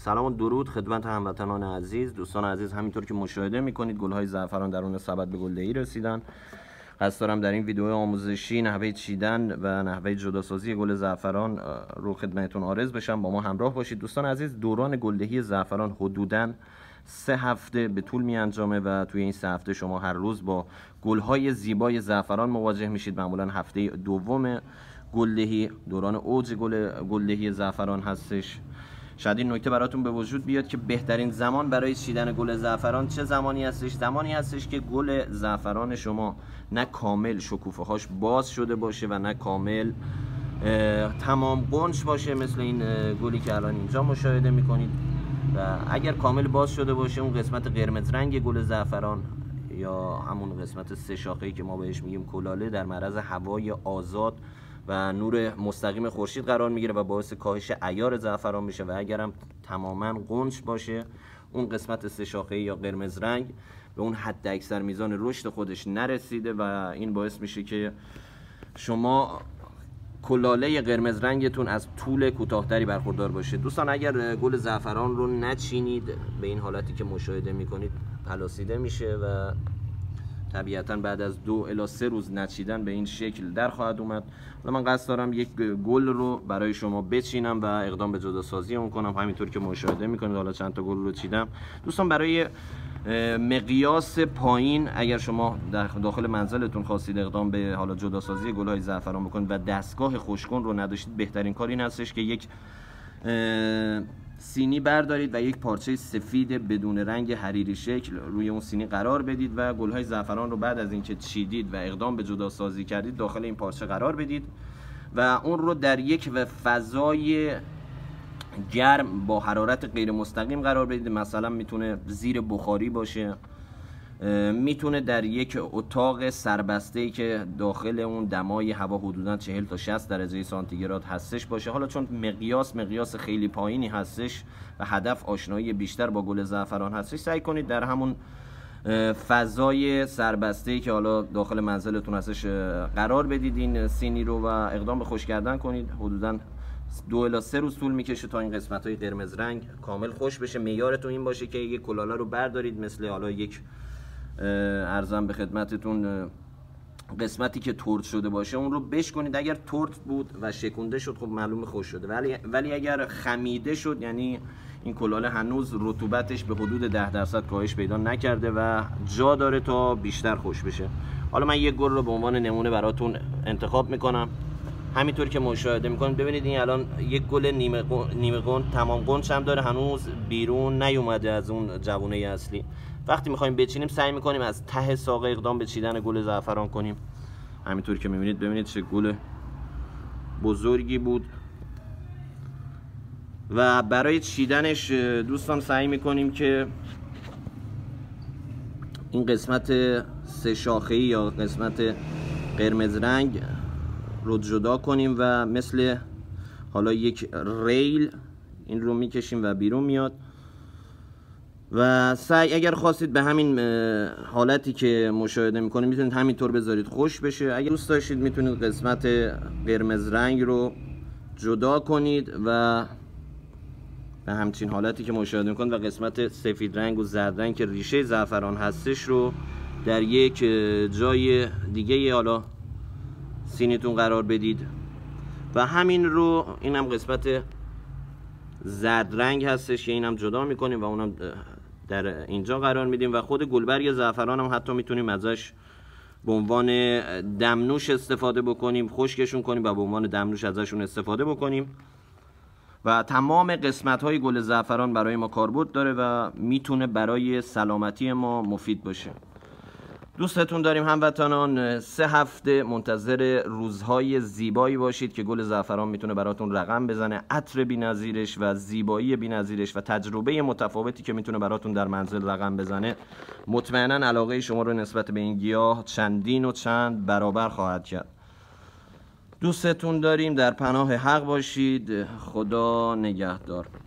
سلام و درود خدمت هموطنان عزیز، دوستان عزیز. همینطور که مشاهده میکنید گل‌های زعفران درون سبد به گلدهی رسیدن. قصد دارم در این ویدیو آموزشی نحوه چیدن و نحوه جداسازی گل زعفران رو خدمتتون عرض بشم. با ما همراه باشید دوستان عزیز. دوران گلدهی زعفران حدوداً 3 هفته به طول می انجامه و توی این 3 هفته شما هر روز با گل‌های زیبای زعفران مواجه میشید. معمولاً هفته دوم گلدهی دوران اوج گلدهی زعفران هستش. شاید این نکته براتون به وجود بیاد که بهترین زمان برای چیدن گل زعفران چه زمانی هستش؟ زمانی هستش که گل زعفران شما نه کامل شکوفه هاش باز شده باشه و نه کامل تمام قنچ باشه، مثل این گلی که الان اینجا مشاهده میکنید. و اگر کامل باز شده باشه، اون قسمت قرمز رنگ گل زعفران یا همون قسمت 3 شاخه‌ای که ما بهش میگیم کلاله در معرض هوای آزاد و نور مستقیم خورشید قرار میگیره و باعث کاهش عیار زعفران میشه. و اگرم تماما قنچ باشه، اون قسمت 3 شاخه‌ای یا قرمز رنگ به اون حد اکثر میزان رشد خودش نرسیده و این باعث میشه که شما کلاله قرمز رنگتون از طول کوتاه‌تری برخوردار باشه. دوستان اگر گل زعفران رو نچینید، به این حالتی که مشاهده میکنید پلاسیده میشه و طبیعتا بعد از 2 الی 3 روز نچیدن به این شکل در خواهد اومد. من قصد دارم یک گل رو برای شما بچینم و اقدام به جداسازی اون کنم. همینطور که مشاهده میکنید حالا چند تا گل رو چیدم. دوستان برای مقیاس پایین، اگر شما داخل منزلتون خواستید اقدام به حالا جداسازی گل‌های زعفران بکنید و دستگاه خوشکن رو نداشتید، بهترین کار این هستش که یک سینی بردارید و یک پارچه سفید بدون رنگ حریری شکل روی اون سینی قرار بدید و گل‌های زعفران رو بعد از اینکه چیدید و اقدام به جداسازی کردید داخل این پارچه قرار بدید و اون رو در یک فضای گرم با حرارت غیر مستقیم قرار بدید. مثلا میتونه زیر بخاری باشه، میتونه در یک اتاق سربسته‌ای که داخل اون دمای هوا حدوداً 40 تا 60 درجه سانتیگراد هستش باشه. حالا چون مقیاس خیلی پایینی هستش و هدف آشنایی بیشتر با گل زعفران هستش، سعی کنید در همون فضای سربسته‌ای که حالا داخل منزلتون هستش قرار بدید این سینی رو و اقدام به خشک کردن کنید. حدوداً 2 الی 3 روز طول میکشه تا این قسمت‌های قرمز رنگ کامل خوش بشه. معیارتون این باشه که یک کلاله رو بردارید، مثل حالا یک ارزم به خدمتتون قسمتی که ترد شده باشه اون رو بشکنید. اگر ترد بود و شکونده شد خب معلومه خوش شده، ولی اگر خمیده شد یعنی این کلاله هنوز رطوبتش به حدود 10% کاهش پیدا نکرده و جا داره تا بیشتر خوش بشه. حالا من یک گل رو به عنوان نمونه براتون انتخاب میکنم. همینطور که مشاهده میکنید ببینید این الان یک گل نیمه قنچ تمام قنچ هم داره، هنوز بیرون نیومده از اون جوونه اصلی. وقتی میخوایم بچینیم سعی میکنیم از ته ساقه اقدام به چیدن گل زعفران کنیم. همینطور که میبینید ببینید چه گل بزرگی بود و برای چیدنش دوستان سعی میکنیم که این قسمت 3 شاخه‌ای یا قسمت قرمز رنگ رو جدا کنیم و مثل حالا یک ریل این رو میکشیم و بیرون میاد و سعی اگر خواستید به همین حالتی که مشاهده میکنید میتونید همینطور بذارید خوش بشه. اگر دوست داشتید میتونید قسمت قرمز رنگ رو جدا کنید و به همچین حالتی که مشاهده میکنید و قسمت سفید رنگ و زرد رنگ که ریشه زعفران هستش رو در یک جای دیگه حالا سینیتون قرار بدید و همین رو اینم قسمت زرد رنگ هستش که اینم جدا میکنیم و اونم در اینجا قرار میدیم و خود گلبرگ زعفران هم حتی میتونیم ازش به عنوان دمنوش استفاده بکنیم، خشکشون کنیم و به عنوان دمنوش ازشون استفاده بکنیم و تمام قسمت های گل زعفران برای ما کاربرد داره و میتونه برای سلامتی ما مفید باشه. دوستتون داریم هموطنان. 3 هفته منتظر روزهای زیبایی باشید که گل زعفران میتونه براتون رقم بزنه. عطر بی‌نظیرش و زیبایی بی‌نظیرش و تجربه متفاوتی که میتونه براتون در منزل رقم بزنه مطمئنا علاقه شما رو نسبت به این گیاه چندین و چند برابر خواهد کرد. دوستتون داریم. در پناه حق باشید. خدا نگهدار.